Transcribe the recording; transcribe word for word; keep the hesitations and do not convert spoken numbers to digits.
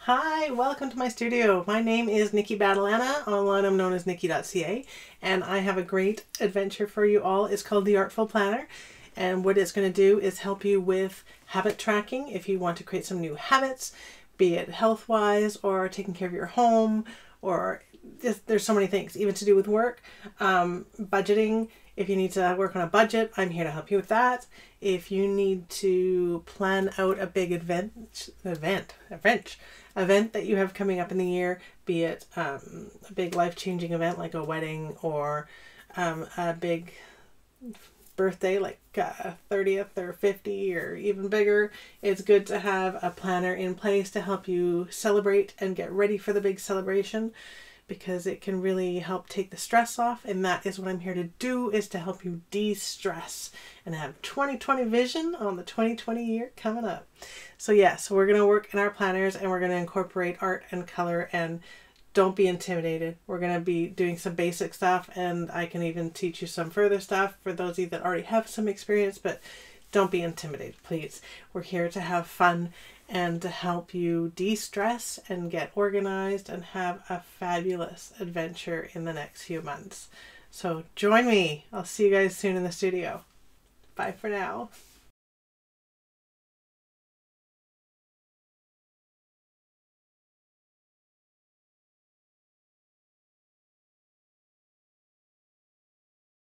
Hi, welcome to my studio. My name is Nikki Badalana. Online I'm known as nikki dot c a, and I have a great adventure for you all. It's called the Artful Planner, and what it's going to do is help you with habit tracking if you want to create some new habits, be it health-wise or taking care of your home, or there's so many things, even to do with work, um, budgeting. If you need to work on a budget, I'm here to help you with that. If you need to plan out a big event, event, event, event that you have coming up in the year, be it um, a big life-changing event like a wedding or um, a big birthday like uh, thirtieth or fifty or even bigger, it's good to have a planner in place to help you celebrate and get ready for the big celebration, because it can really help take the stress off, and that is what I'm here to do, is to help you de-stress and have twenty twenty vision on the twenty twenty year coming up. So yeah, so we're going to work in our planners and we're going to incorporate art and color, and don't be intimidated. We're going to be doing some basic stuff, and I can even teach you some further stuff for those of you that already have some experience, but don't be intimidated, please. We're here to have fun and to help you de-stress and get organized and have a fabulous adventure in the next few months. So join me. I'll see you guys soon in the studio. Bye for now.